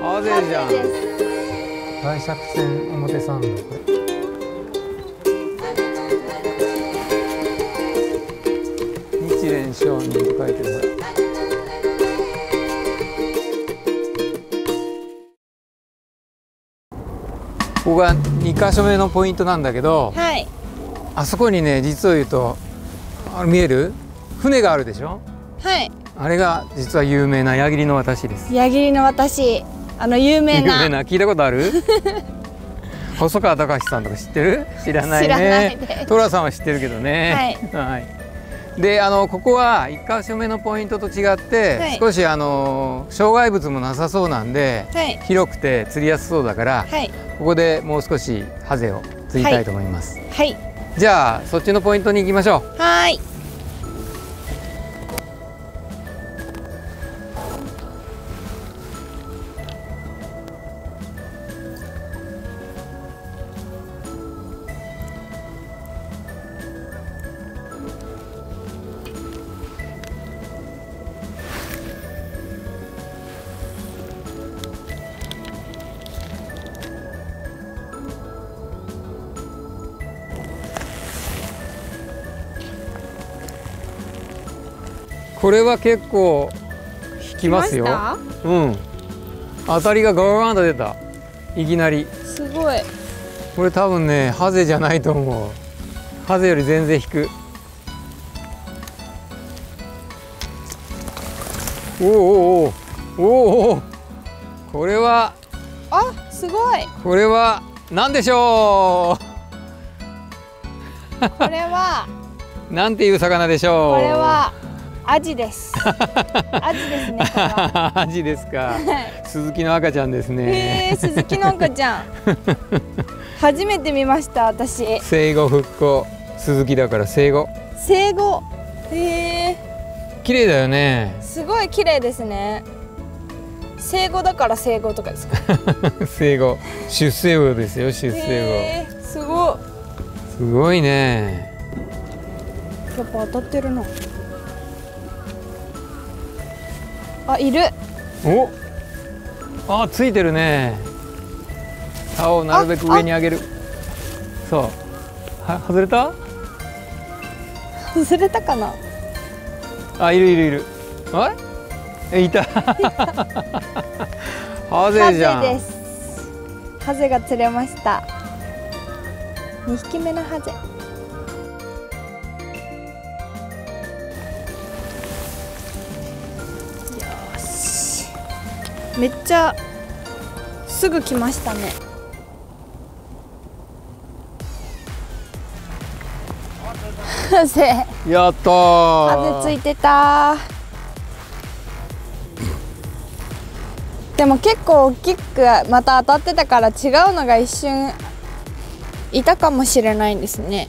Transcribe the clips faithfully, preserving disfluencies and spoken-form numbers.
ハゼじゃん。大作戦表参道。日蓮聖人って書いてる。ここがにかしょめのポイントなんだけど、 はい、 あそこにね、実を言うとあ見える船があるでしょ。 はい、 あれが実は有名な矢切の渡しです。 矢切の私、あの有名な。 有名な、聞いたことある？細川隆さんとか知ってる？知らないね。寅さんは知ってるけどね。はい。はい。で、あのここはいっかしょめのポイントと違って、はい、少しあの障害物もなさそうなんで、はい、広くて釣りやすそうだから、はい、ここでもう少しハゼを釣りたいと思います。はい。はい、じゃあそっちのポイントに行きましょう。 はい。 これは結構引きますよ。うん。当たりがガガガンと出た。いきなり。 すごい。 これ多分ね、ハゼじゃないと思う。ハゼより全然引く。おおおおおお。これは。 あ、すごい。 これは何でしょう。これは。 なんていう魚でしょう。 これは。アジです。アジですね。 アジですか。鈴木の赤ちゃんですね。 へえ、鈴木の赤ちゃん。初めて見ました、私。 生後復興、鈴木だから生後。 生後。へえ。 綺麗だよね。 すごい綺麗ですね。生後だから生後とかですか。 生後、出生後ですよ、出生後。すごい。 すごいね。 やっぱ当たってるな。あ、いる。 お、あ、ついてるね。竿をなるべく上に上げる。そう。は、外れた？ 外れたかな。 あ、いるいるいる。あれ？いた。ハゼじゃん。 ハゼです。ハゼが釣れました。にひきめのハゼ。めっちゃすぐ来ましたね。ハゼ。 やったー。 ハゼついてた。でも結構大きくまた当たってたから違うのが一瞬いたかもしれないんですね。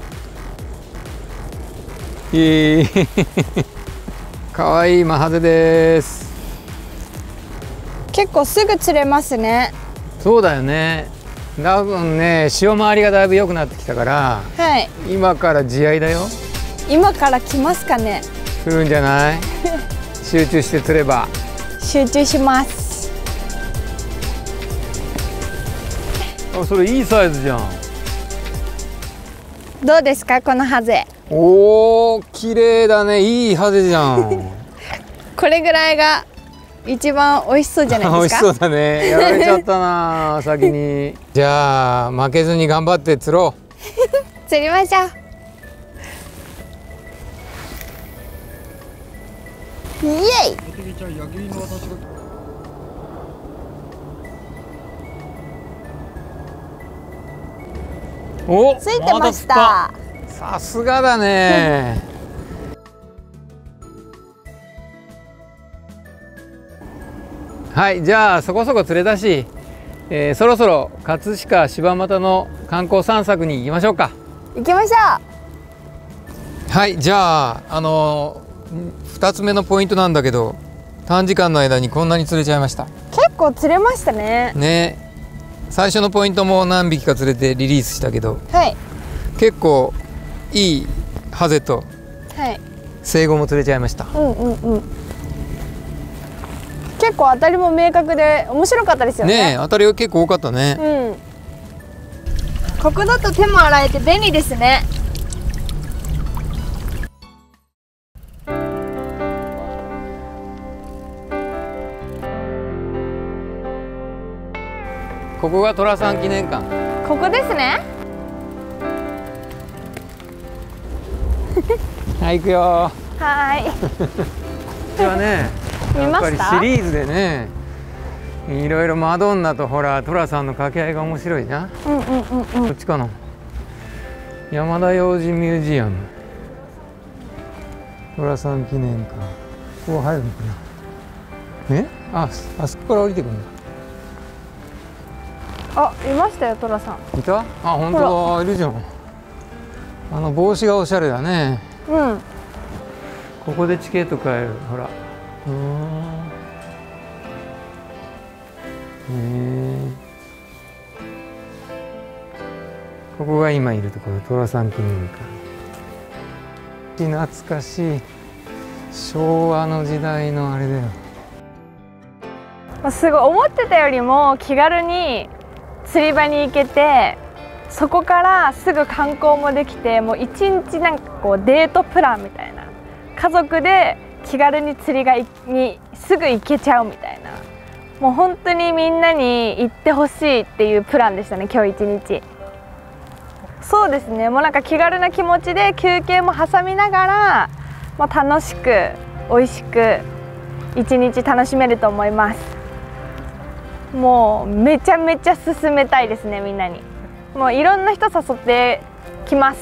えー、かわいいマハゼです。 結構すぐ釣れますね。 そうだよね。多分ね、潮回りがだいぶ良くなってきたから、はい、今から地合いだよ。 今から来ますかね。 来るんじゃない？集中して釣れば。 集中します。 あ、それいいサイズじゃん。 どうですか、このハゼ。 おお、綺麗だね。いいハゼじゃん。 これぐらいが一番美味しそうじゃないですか。 美味しそうだね。やられちゃったな、先に。じゃあ負けずに頑張って釣ろう。 釣りましょう。イエイ。 お、 ついてました。 さすがだね。はい、じゃあそこそこ釣れたし、えー、そろそろ葛飾柴又の観光散策に行きましょうか。 行きましょう。はい、じゃああのふたつめのポイントなんだけど、短時間の間にこんなに釣れちゃいました。 結構釣れましたね。 ね、最初のポイントも何匹か釣れてリリースしたけど、はい、結構いいハゼと生後も釣れちゃいました。 うんうんうん。 結構当たりも明確で面白かったですよね。 ねえ、当たりが結構多かったね。 うん。ここだと手も洗えて便利ですね。 ここが寅さん記念館。 ここですね。 はい、行くよ。 はい。 これはね、 見ました？ やっぱりシリーズでね、いろいろマドンナとほら寅さんの掛け合いが面白いじゃん。 うんうんうんうん。 こっちかな。山田洋次ミュージアム。寅さん記念館。ここ入るのかな。え？あ、あそこから降りてくるんだ。 あ、いましたよ、寅さん。 いた？あ、本当だ、いるじゃん。あの帽子がおしゃれだね。 うん。 ここでチケット買える。ほら。うーん。へえ。ここが今いるところ、寅さん記念館。懐かしい。昭和の時代のあれだよ。 すごい思ってたよりも気軽に釣り場に行けて、そこからすぐ観光もできて、もう一日なんかこうデートプランみたいな、家族で気軽に釣りがにすぐ行けちゃうみたいな、もう本当にみんなに行ってほしいっていうプランでしたね、今日一日。そうですね、もうなんか気軽な気持ちで休憩も挟みながら、もう楽しく美味しく一日楽しめると思います。もうめちゃめちゃ勧めたいですね、みんなに。もういろんな人誘ってきます。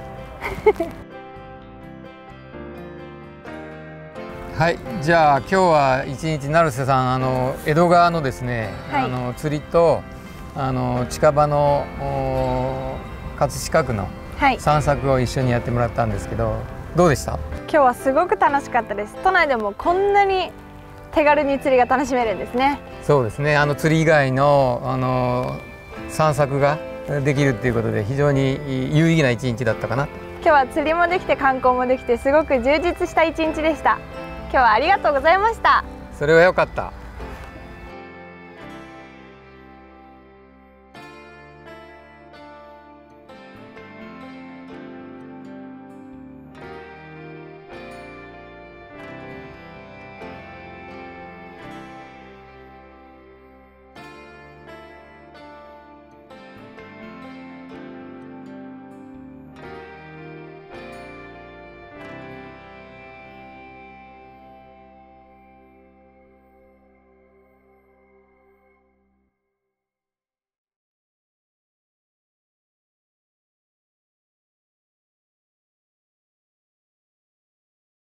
はい、じゃあ今日は一日成瀬さん、あの江戸川のですね、 はい、 あの釣りとあの近場の葛飾区の散策を一緒にやってもらったんですけど、どうでした？ 今日はすごく楽しかったです。都内でもこんなに手軽に釣りが楽しめるんですね。 そうですね、あの釣り以外のあの散策ができるっていうことで非常に有意義な一日だったかな。 今日は釣りもできて観光もできてすごく充実した一日でした。今日はありがとうございました。 それは良かった。